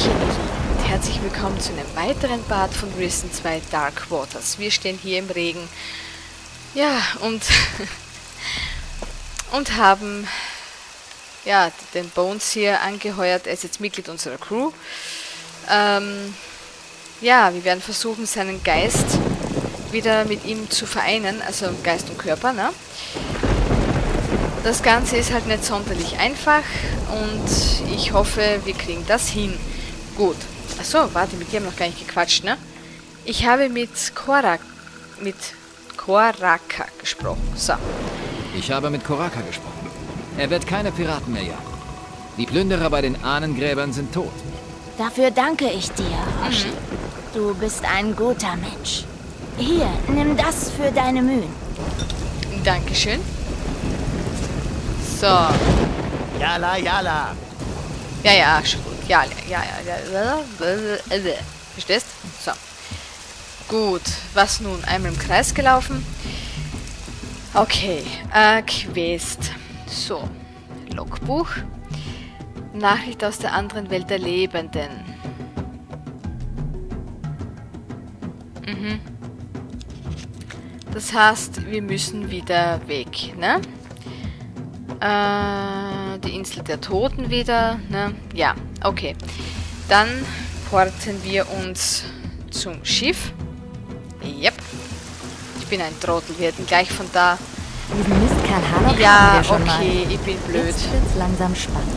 Hallöchen und herzlich willkommen zu einem weiteren Part von Risen 2 Dark Waters. Wir stehen hier im Regen, ja, und haben ja den Bones hier angeheuert. Er ist jetzt Mitglied unserer Crew. Ja, wir werden versuchen, seinen Geist wieder mit ihm zu vereinen, also Geist und Körper, ne? Das Ganze ist halt nicht sonderlich einfach und ich hoffe, wir kriegen das hin. Gut. Achso, warte, mit dir haben wir noch gar nicht gequatscht, ne? Ich habe mit Koraka gesprochen. So. Ich habe mit Koraka gesprochen. Er wird keine Piraten mehr jagen. Die Plünderer bei den Ahnengräbern sind tot. Dafür danke ich dir, Hoshi. Du bist ein guter Mensch. Hier, nimm das für deine Mühen. Dankeschön. So. Jala, jala. Ja, schon gut. Ja. Verstehst? So. Gut. Was nun? Einmal im Kreis gelaufen. Okay. Quest. So. Logbuch. Nachricht aus der anderen Welt der Lebenden. Das heißt, wir müssen wieder weg, ne? Die Insel der Toten wieder, ne? Ja, okay. Dann porten wir uns zum Schiff. Yep. Ich bin ein Trottel, wir hätten gleich von da... Diesen Mistkerl Harlock Ja, haben wir schon okay, mal. ich bin blöd. Jetzt wird's langsam spannend.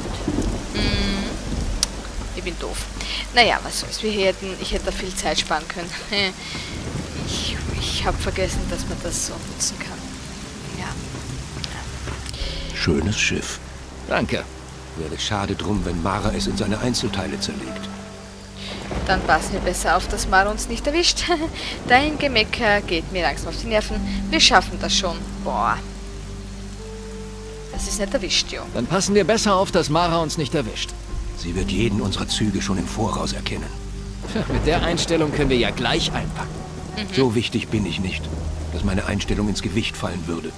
Ich bin doof. Naja, was soll's. Ich hätte da viel Zeit sparen können. Ich habe vergessen, dass man das so nutzen kann. Ja. Schönes Schiff. Danke. Wäre schade drum, wenn Mara es in seine Einzelteile zerlegt. Dann passen wir besser auf, dass Mara uns nicht erwischt. Dein Gemecker geht mir langsam auf die Nerven. Wir schaffen das schon. Boah. Das ist nicht erwischt, jo. Dann passen wir besser auf, dass Mara uns nicht erwischt. Sie wird jeden unserer Züge schon im Voraus erkennen. Tja, mit der Einstellung können wir ja gleich einpacken. So wichtig bin ich nicht, dass meine Einstellung ins Gewicht fallen würde.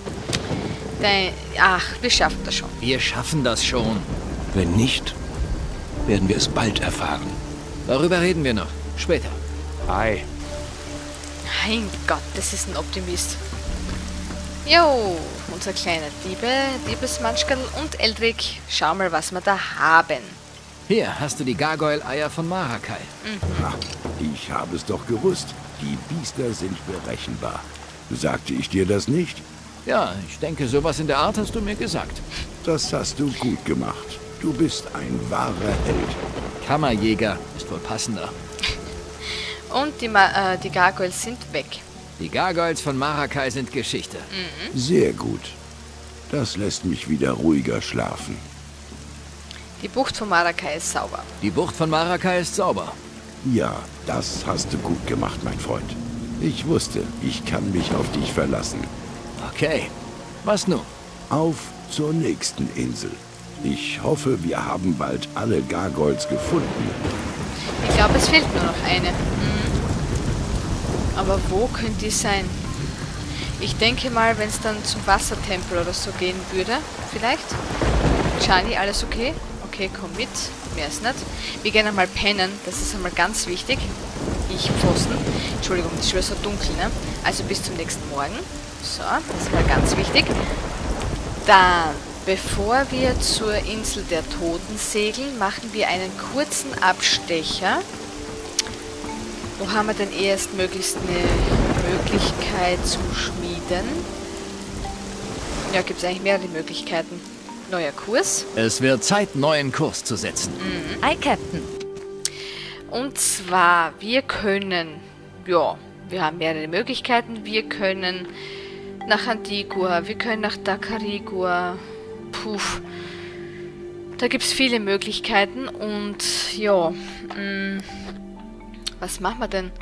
Ach, wir schaffen das schon. Wir schaffen das schon. Wenn nicht, werden wir es bald erfahren. Darüber reden wir noch. Später. Ei. Mein Gott, das ist ein Optimist. Jo, unser kleiner Diebesmanschkerl und Eldrick. Schau mal, was wir da haben. Hier hast du die Gargoyle-Eier von Marakai. Ha, ich habe es doch gewusst. Die Biester sind berechenbar. Sagte ich dir das nicht? Ja, ich denke, sowas in der Art hast du mir gesagt. Das hast du gut gemacht. Du bist ein wahrer Held. Kammerjäger ist wohl passender. Und die Gargoyles sind weg. Die Gargoyles von Marakai sind Geschichte. Sehr gut. Das lässt mich wieder ruhiger schlafen. Die Bucht von Marakai ist sauber. Die Bucht von Marakai ist sauber. Ja, das hast du gut gemacht, mein Freund. Ich wusste, ich kann mich auf dich verlassen. Okay. Was nun? Auf zur nächsten Insel. Ich hoffe, wir haben bald alle Gargoyles gefunden. Ich glaube, es fehlt nur noch eine. Aber wo könnte die sein? Ich denke mal, wenn es dann zum Wassertempel oder so gehen würde, vielleicht. Chani, alles okay? Okay, komm mit. Mehr ist nicht. Wir gehen einmal pennen. Das ist einmal ganz wichtig. Ich Pfosten. Entschuldigung, das ist schon so dunkel, ne? Also bis zum nächsten Morgen. So, das ist mal ganz wichtig. Dann, bevor wir zur Insel der Toten segeln, machen wir einen kurzen Abstecher. Wo haben wir denn erstmöglichst eine Möglichkeit zu schmieden? Ja, gibt es eigentlich mehrere Möglichkeiten. Neuer Kurs. Es wird Zeit, neuen Kurs zu setzen. Hi, Captain. Und zwar, wir können, ja, wir haben mehrere Möglichkeiten. Wir können nach Antigua, wir können nach Tacarigua. Puh, da gibt es viele Möglichkeiten und ja, was machen wir denn?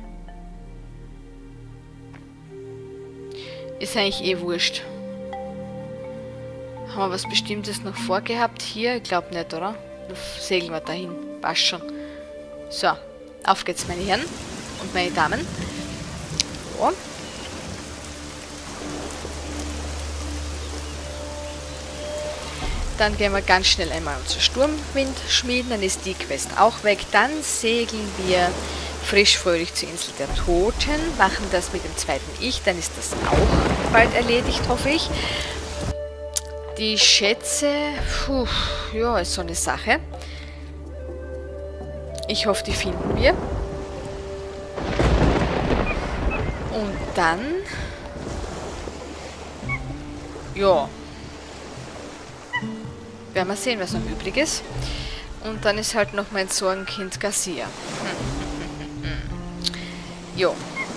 Ist eigentlich eh wurscht. Haben wir was Bestimmtes noch vorgehabt hier? Ich glaube nicht, oder? Dann segeln wir dahin. Passt schon. So, auf geht's, meine Herren und meine Damen. So. Dann gehen wir ganz schnell einmal unser Sturmwind schmieden. Dann ist die Quest auch weg. Dann segeln wir frisch fröhlich zur Insel der Toten. Machen das mit dem zweiten Ich. Dann ist das auch bald erledigt, hoffe ich. Die Schätze, ja, ist so eine Sache. Ich hoffe, die finden wir. Und dann, ja, werden wir sehen, was noch übrig ist. Und dann ist halt noch mein Sorgenkind Garcia. Jo.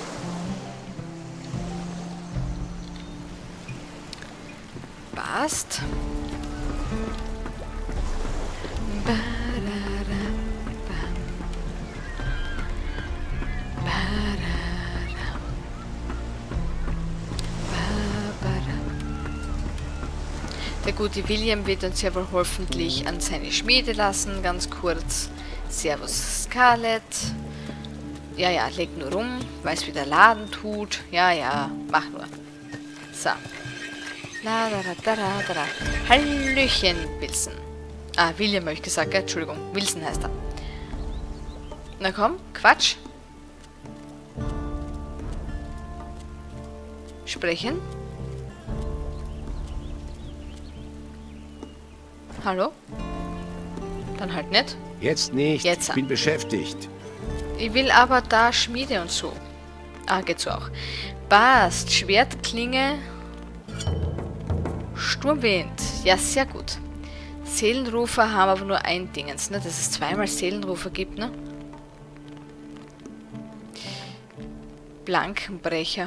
Passt. Der gute William wird uns ja wohl hoffentlich an seine Schmiede lassen, ganz kurz. Servus Scarlett. Ja, ja, leg nur rum, weiß wie der Laden tut. Ja, ja, mach nur. So. La, da, da, da, da, da. Hallöchen, Wilson. Ah, William habe ich gesagt, gell? Entschuldigung, Wilson heißt er. Na komm, Quatsch. Sprechen. Hallo? Dann halt nicht. Jetzt nicht. Jetzt. Ich bin beschäftigt. Ich will aber da Schmiede und so. Ah, geht so auch. Passt. Schwertklinge. Sturmwind. Ja, sehr gut. Seelenrufer haben aber nur ein Dingens, ne? Dass es zweimal Seelenrufer gibt, ne? Blankenbrecher.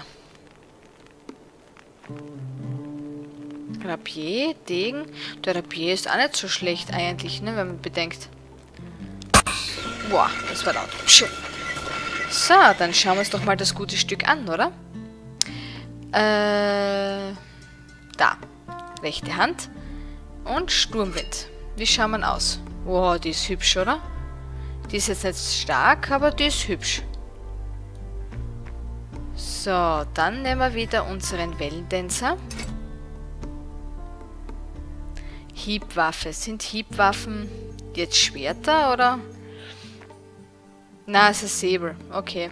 Rapier, Degen. Der Rapier ist auch nicht so schlecht eigentlich, ne, wenn man bedenkt. Boah, das war laut. So, dann schauen wir uns doch mal das gute Stück an, oder? Da. Rechte Hand. Und Sturmwind. Wie schaut man aus? Wow, die ist hübsch, oder? Die ist jetzt nicht stark, aber die ist hübsch. So, dann nehmen wir wieder unseren Wellendänzer. Hiebwaffe. Sind Hiebwaffen jetzt Schwerter, oder? Na, es ist Säbel. Okay.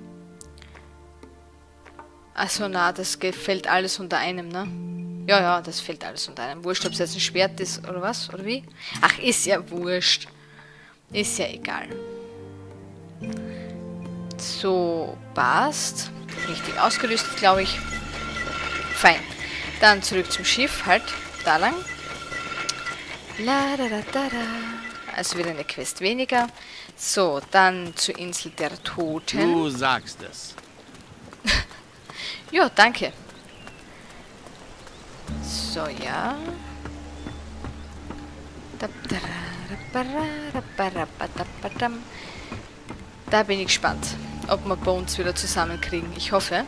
Achso, na, das fällt alles unter einem, ne? Ja, ja, das fällt alles unter einem. Wurscht, ob es jetzt ein Schwert ist, oder was? Oder wie? Ach, ist ja wurscht. Ist ja egal. So, passt. Richtig ausgerüstet, glaube ich. Fein. Dann zurück zum Schiff, halt. Da lang. La, da, da, da, da. Also wieder eine Quest weniger. So, dann zur Insel der Toten. Du sagst es. Ja, danke. So, ja. Da bin ich gespannt, ob wir Bones wieder zusammenkriegen. Ich hoffe.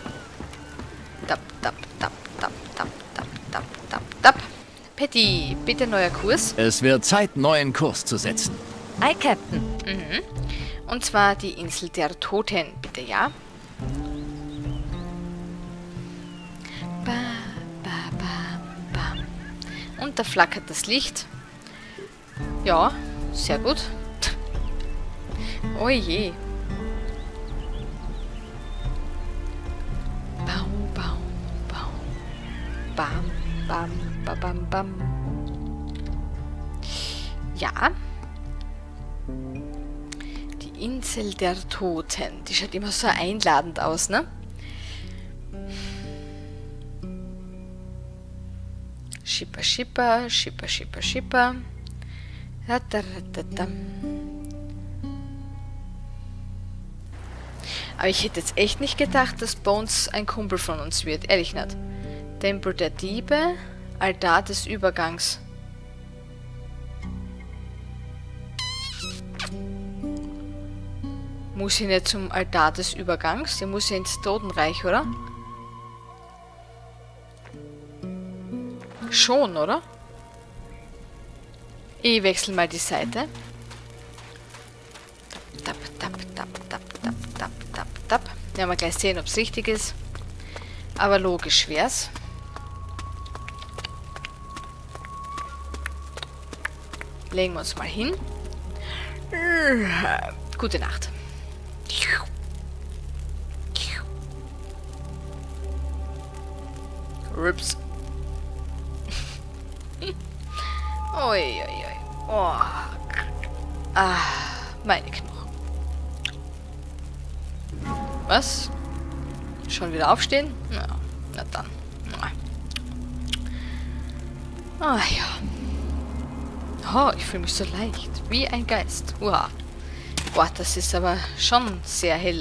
Patty, bitte neuer Kurs. Es wird Zeit, neuen Kurs zu setzen. Ei, Captain. Und zwar die Insel der Toten, bitte, ja? Und da flackert das Licht. Ja, sehr gut. Oh je. Baum, Baum, Baum. Bam, bam, bam, bam, bam. Ja. Die Insel der Toten. Die schaut immer so einladend aus, ne? Schipper, Schipper, Schipper, Schipper, Schipper. Aber ich hätte jetzt echt nicht gedacht, dass Bones ein Kumpel von uns wird. Ehrlich nicht. Tempel der Diebe, Altar des Übergangs. Muss sie nicht zum Altar des Übergangs? Die muss ja ins Totenreich, oder? Schon, oder? Ich wechsle mal die Seite. Tap, tap, tap, tap, tap, tap, tap, tap. Werden wir gleich sehen, ob es richtig ist. Aber logisch wär's. legen wir uns mal hin. Gute Nacht. Rips. Ui, ui, ui. Oh. Ah, meine Knochen. Was? Schon wieder aufstehen? Ja, na dann. Ah ja. Oh, ich fühle mich so leicht. Wie ein Geist. Wow. Boah, das ist aber schon sehr hell.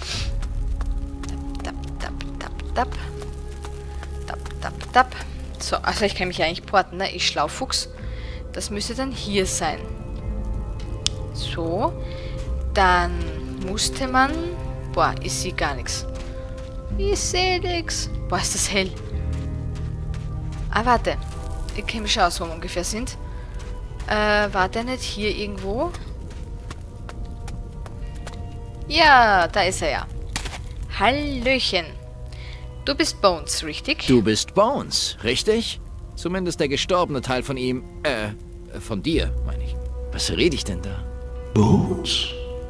Tap, tap, tap, tap. Tap, tap, tap. So, also ich kann mich eigentlich porten, ne? Ich Schlaufuchs. Das müsste dann hier sein. So. Dann musste man... Boah, ich sehe gar nichts. Ich sehe nichts. Boah, ist das hell. Ah, warte. Ich kenne mich schon aus, wo wir ungefähr sind. War der nicht hier irgendwo? Ja, da ist er ja. Hallöchen. Du bist Bones, richtig? Du bist Bones, richtig? Zumindest der gestorbene Teil von ihm, von dir, meine ich. Was rede ich denn da? Bones?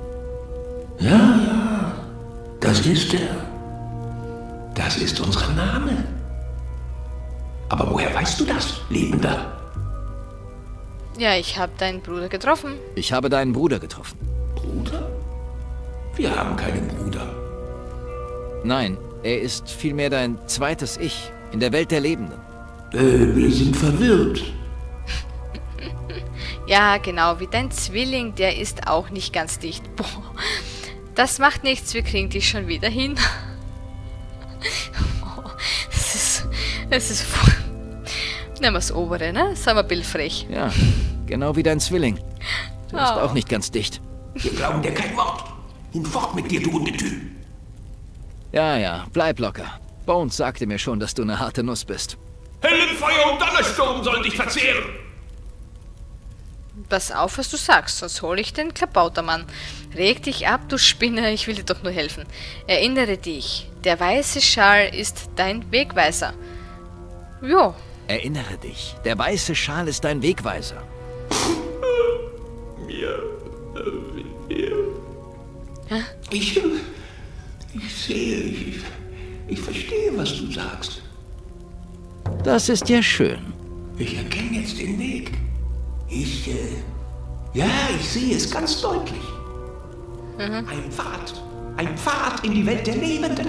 Ja, das ist er. Das ist unser Name. Aber woher weißt du das, Lebender? Ja, ich habe deinen Bruder getroffen. Ich habe deinen Bruder getroffen. Bruder? Wir haben keinen Bruder. Nein, er ist vielmehr dein zweites Ich in der Welt der Lebenden. Wir sind verwirrt. Ja, genau, wie dein Zwilling, der ist auch nicht ganz dicht. Boah, das macht nichts, wir kriegen dich schon wieder hin. Es ist voll... Nehmen wir das obere, ne? Sagen wir bildfrech. Ja, genau wie dein Zwilling. Der ist auch nicht ganz dicht. Wir glauben dir kein Wort. Nun fort mit dir, du Ungetüm. Ja, bleib locker. Bones sagte mir schon, dass du eine harte Nuss bist. Höllenfeuer und Donnersturm sollen dich verzehren. Pass auf, was du sagst, sonst hole ich den Klabautermann. Reg dich ab, du Spinner, ich will dir doch nur helfen. Erinnere dich, der weiße Schal ist dein Wegweiser. Jo. Erinnere dich, der weiße Schal ist dein Wegweiser. Ich sehe, ich verstehe, was du sagst. Das ist ja schön. Ich erkenne jetzt den Weg. Ich sehe es ganz deutlich. Ein Pfad in die Welt der Lebenden.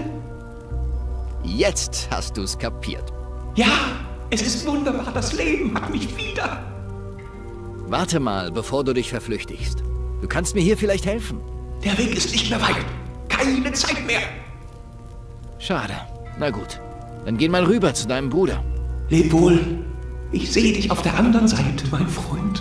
Jetzt hast du's kapiert. Ja, es ist wunderbar, das Leben hat mich wieder. Warte mal, bevor du dich verflüchtigst. Du kannst mir hier vielleicht helfen. Der Weg ist nicht mehr weit. Keine Zeit mehr. Schade. Na gut. Dann geh mal rüber zu deinem Bruder. Leb wohl. Ich sehe dich auf der anderen Seite, mein Freund.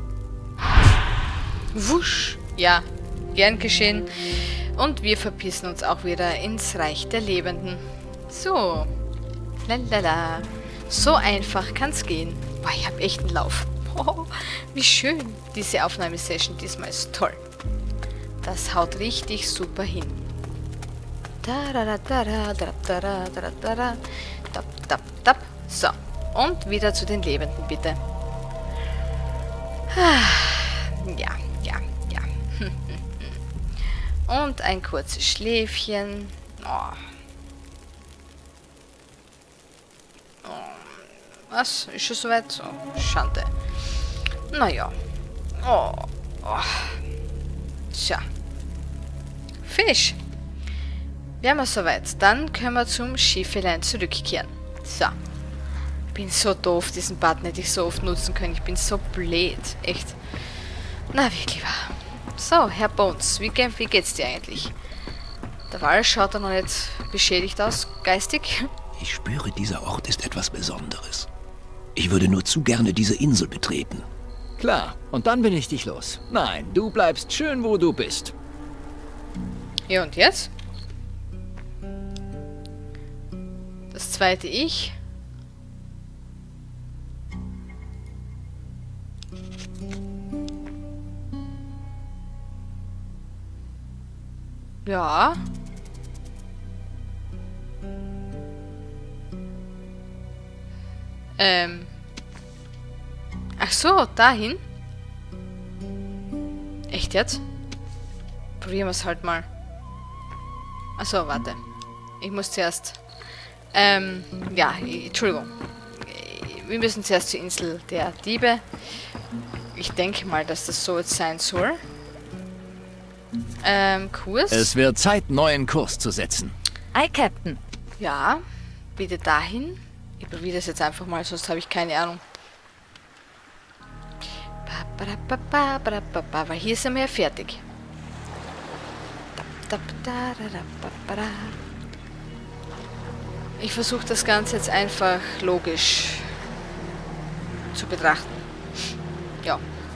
Wusch. Ja, gern geschehen. Und wir verpissen uns auch wieder ins Reich der Lebenden. So. Lalala. So einfach kann's gehen. Boah, ich habe echt einen Lauf. Oh, wie schön. Diese Aufnahmesession diesmal ist toll. Das haut richtig super hin. So. Und wieder zu den Lebenden, bitte. Ja. Und ein kurzes Schläfchen. Oh. Was? Ist schon soweit? Oh, Schande. Naja. Oh. Tja. Fisch. Wären wir soweit. Dann können wir zum Schiffelein zurückkehren. So. Ich bin so doof, diesen Button hätte ich so oft nutzen können. Ich bin so blöd. Echt. Na, wirklich wahr. So, Herr Bones, wie geht's dir eigentlich? Der Wal schaut da noch nicht beschädigt aus, geistig. Ich spüre, dieser Ort ist etwas Besonderes. Ich würde nur zu gerne diese Insel betreten. Klar, und dann bin ich dich los. Nein, du bleibst schön, wo du bist. Ja, und jetzt? Das zweite Ich. Ja. Ach so, dahin? Echt jetzt? Probieren wir es halt mal. Achso, warte. Ich muss zuerst... ja, Entschuldigung. Wir müssen zuerst zur Insel der Diebe. Ich denke mal, dass das so jetzt sein soll. Kurs. Es wird Zeit, neuen Kurs zu setzen. Ei, Captain. Ja, bitte dahin. Ich probiere das jetzt einfach mal, sonst habe ich keine Ahnung. Weil hier sind wir ja fertig. Ich versuche das Ganze jetzt einfach logisch zu betrachten. Ja.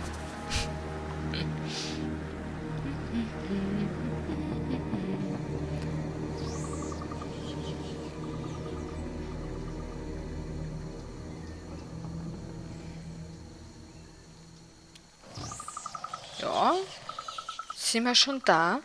Ja, sind wir schon da?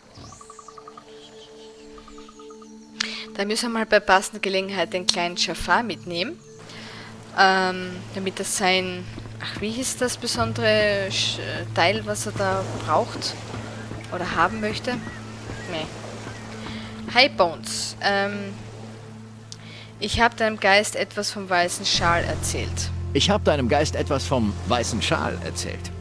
Da müssen wir mal bei passender Gelegenheit den kleinen Jafar mitnehmen, damit er sein, ach, wie hieß das besondere Teil, was er da braucht oder haben möchte? Nee. Hi Bones, ich habe deinem Geist etwas vom weißen Schal erzählt. Ich habe deinem Geist etwas vom weißen Schal erzählt.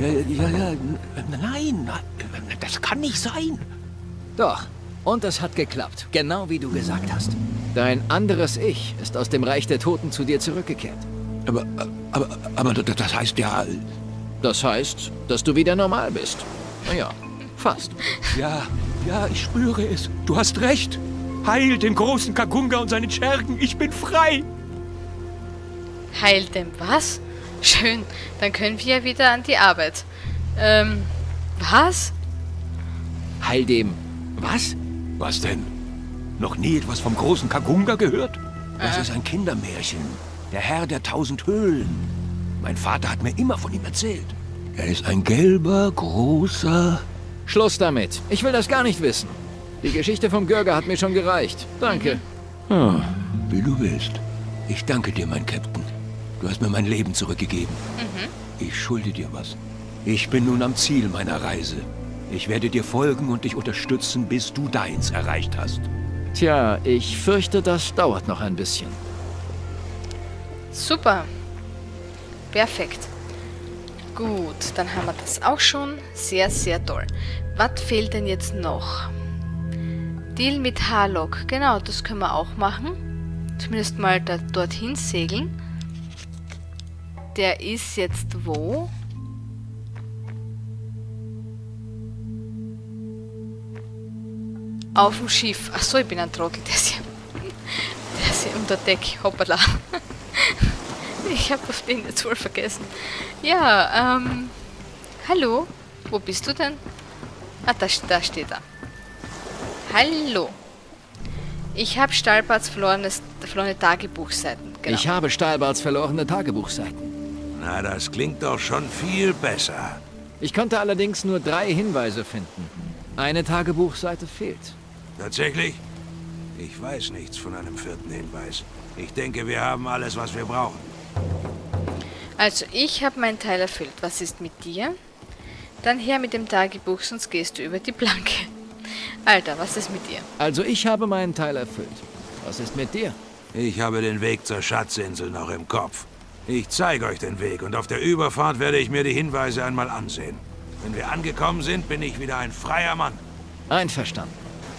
Nein, das kann nicht sein. Doch. Und es hat geklappt. Genau wie du gesagt hast. Dein anderes Ich ist aus dem Reich der Toten zu dir zurückgekehrt. Aber das heißt ja... Das heißt, dass du wieder normal bist. Naja, fast. Ja, ich spüre es. Du hast recht. Heil den großen Kagunga und seinen Schergen. Ich bin frei. Heil dem was? Schön, dann können wir ja wieder an die Arbeit. Was? Heil dem... Was? Was denn? Noch nie etwas vom großen Kagunga gehört? Das ist ein Kindermärchen. Der Herr der 1000 Höhlen. Mein Vater hat mir immer von ihm erzählt. Er ist ein gelber, großer... Schluss damit. Ich will das gar nicht wissen. Die Geschichte vom Görger hat mir schon gereicht. Danke. Wie du willst. Ich danke dir, mein Captain. Du hast mir mein Leben zurückgegeben. Ich schulde dir was. Ich bin nun am Ziel meiner Reise. Ich werde dir folgen und dich unterstützen, bis du deins erreicht hast. Tja, ich fürchte, das dauert noch ein bisschen. Super. Perfekt. Gut, dann haben wir das auch schon. Sehr, sehr toll. Was fehlt denn jetzt noch? Deal mit Harlock. Genau, das können wir auch machen. Zumindest mal dorthin segeln. Der ist jetzt wo? Auf dem Schiff. Achso, ich bin ein Trottel. Der ist hier unter Deck. Hoppala. Ich habe auf den jetzt wohl vergessen. Ja, hallo? Wo bist du denn? Ah, da steht er. Hallo. Ich habe Stahlbarts verlorene Tagebuchseiten. Genau. Ich habe Stahlbarts verlorene Tagebuchseiten. Na, das klingt doch schon viel besser. Ich konnte allerdings nur 3 Hinweise finden. Eine Tagebuchseite fehlt. Tatsächlich? Ich weiß nichts von einem 4. Hinweis. Ich denke, wir haben alles, was wir brauchen. Also, ich habe meinen Teil erfüllt. Was ist mit dir? Dann her mit dem Tagebuch, sonst gehst du über die Planke. Alter, was ist mit dir? Also, ich habe meinen Teil erfüllt. Was ist mit dir? Ich habe den Weg zur Schatzinsel noch im Kopf. Ich zeige euch den Weg und auf der Überfahrt werde ich mir die Hinweise einmal ansehen. Wenn wir angekommen sind, bin ich wieder ein freier Mann. Einverstanden.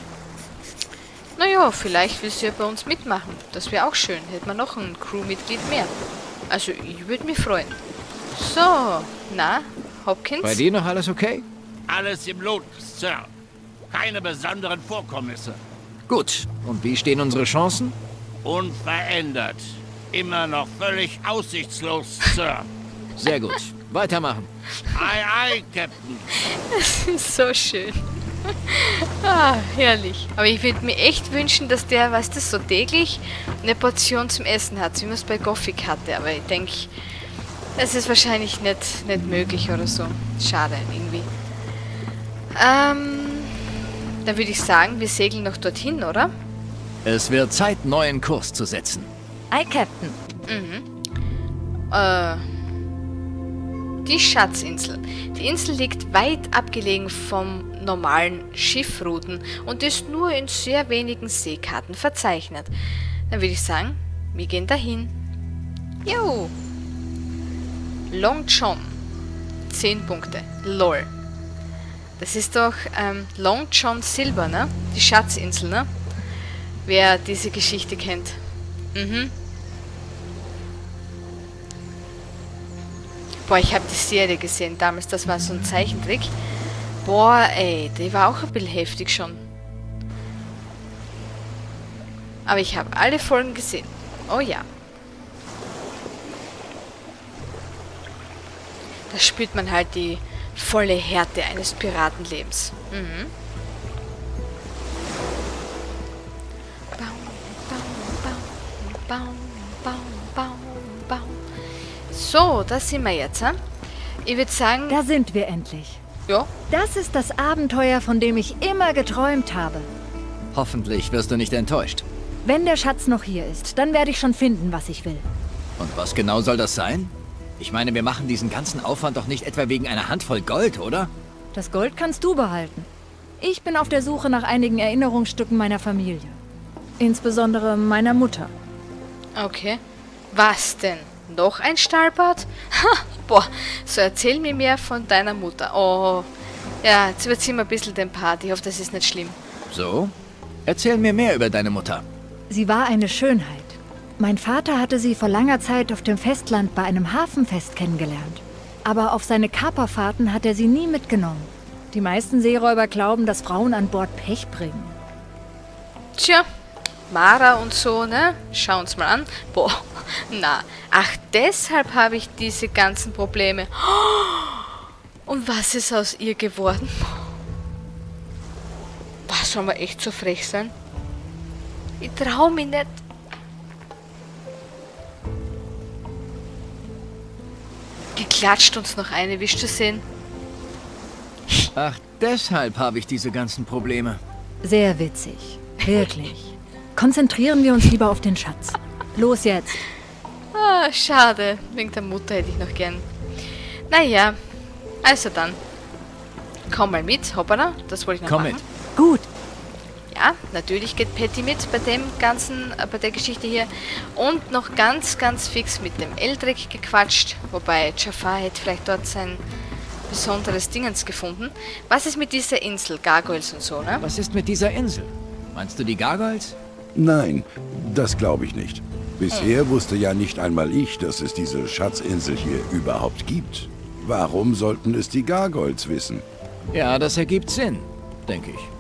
Naja, vielleicht willst du ja bei uns mitmachen. Das wäre auch schön. Hätten wir noch ein Crewmitglied mehr. Also, ich würde mich freuen. So, na, Hopkins? Bei dir noch alles okay? Alles im Lot, Sir. Keine besonderen Vorkommnisse. Gut. Und wie stehen unsere Chancen? Unverändert. Immer noch völlig aussichtslos, Sir. Sehr gut. Weitermachen. Ei, ei, Captain. Das ist so schön. Ah, herrlich. Aber ich würde mir echt wünschen, dass der, weißt du, so täglich eine Portion zum Essen hat, wie man es bei Gothic hatte. Aber ich denke, das ist wahrscheinlich nicht möglich oder so. Schade, irgendwie. Dann würde ich sagen, wir segeln noch dorthin, oder? Es wird Zeit, neuen Kurs zu setzen. Ei, Captain. Die Schatzinsel. Die Insel liegt weit abgelegen vom normalen Schiffrouten und ist nur in sehr wenigen Seekarten verzeichnet. Dann würde ich sagen, wir gehen dahin. Jo! Long John. 10 Punkte. LOL. Das ist doch Long John Silver, ne? Die Schatzinsel, ne? Wer diese Geschichte kennt. Mhm. Boah, ich habe die Serie gesehen damals. Das war so ein Zeichentrick. Boah, ey, die war auch ein bisschen heftig schon. Aber ich habe alle Folgen gesehen. Oh ja. Da spürt man halt die volle Härte eines Piratenlebens. Mhm. So, da sind wir jetzt. Ich würde sagen... Da sind wir endlich. Ja. Das ist das Abenteuer, von dem ich immer geträumt habe. Hoffentlich wirst du nicht enttäuscht. Wenn der Schatz noch hier ist, dann werde ich schon finden, was ich will. Und was genau soll das sein? Ich meine, wir machen diesen ganzen Aufwand doch nicht etwa wegen einer Handvoll Gold, oder? Das Gold kannst du behalten. Ich bin auf der Suche nach einigen Erinnerungsstücken meiner Familie. Insbesondere meiner Mutter. Okay. Was denn? Noch ein Stahlbad? Ha, boah, so erzähl mir mehr von deiner Mutter. Oh, ja, jetzt überziehen wir ein bisschen den Part. Ich hoffe, das ist nicht schlimm. So? Erzähl mir mehr über deine Mutter. Sie war eine Schönheit. Mein Vater hatte sie vor langer Zeit auf dem Festland bei einem Hafenfest kennengelernt. Aber auf seine Kaperfahrten hat er sie nie mitgenommen. Die meisten Seeräuber glauben, dass Frauen an Bord Pech bringen. Tja, Mara und so, ne? Schau uns mal an. Boah, na, ach, deshalb habe ich diese ganzen Probleme. Und was ist aus ihr geworden? Was, soll man echt so frech sein? Ich trau mich nicht. Geklatscht uns noch eine, willst du sehen? Ach, deshalb habe ich diese ganzen Probleme. Sehr witzig. Wirklich. Konzentrieren wir uns lieber auf den Schatz. Los jetzt. Ah, schade. Wegen der Mutter hätte ich noch gern. Naja, also dann. Komm mal mit, hoppala. Das wollte ich noch machen. Komm mit. Gut. Ja, natürlich geht Patty mit bei dem ganzen, bei der Geschichte hier. Und noch ganz, ganz fix mit dem Eldrick gequatscht. Wobei Jafar hätte vielleicht dort sein besonderes Dingens gefunden. Was ist mit dieser Insel? Gargoyles und so, ne? Was ist mit dieser Insel? Meinst du die Gargoyles? Nein, das glaube ich nicht. Bisher wusste ja nicht einmal ich, dass es diese Schatzinsel hier überhaupt gibt. Warum sollten es die Gargoyles wissen? Ja, das ergibt Sinn, denke ich.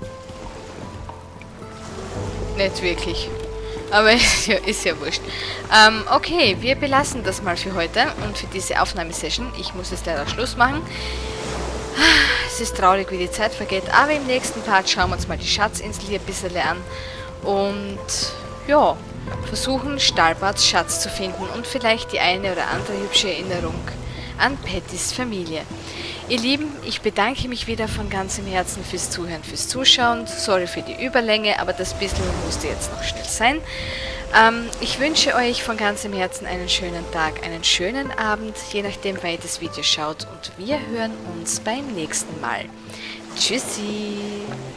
Nicht wirklich. Aber ist ja wurscht. Okay, wir belassen das mal für heute und für diese Aufnahmesession. Ich muss jetzt leider Schluss machen. Es ist traurig, wie die Zeit vergeht, aber im nächsten Part schauen wir uns mal die Schatzinsel hier ein bisschen an. Und ja, versuchen Stahlbarts Schatz zu finden und vielleicht die eine oder andere hübsche Erinnerung an Pattys Familie. Ihr Lieben, ich bedanke mich wieder von ganzem Herzen fürs Zuhören, fürs Zuschauen. Sorry für die Überlänge, aber das bisschen musste jetzt noch schnell sein. Ich wünsche euch von ganzem Herzen einen schönen Tag, einen schönen Abend, je nachdem, wer ihr das Video schaut. Und wir hören uns beim nächsten Mal. Tschüssi!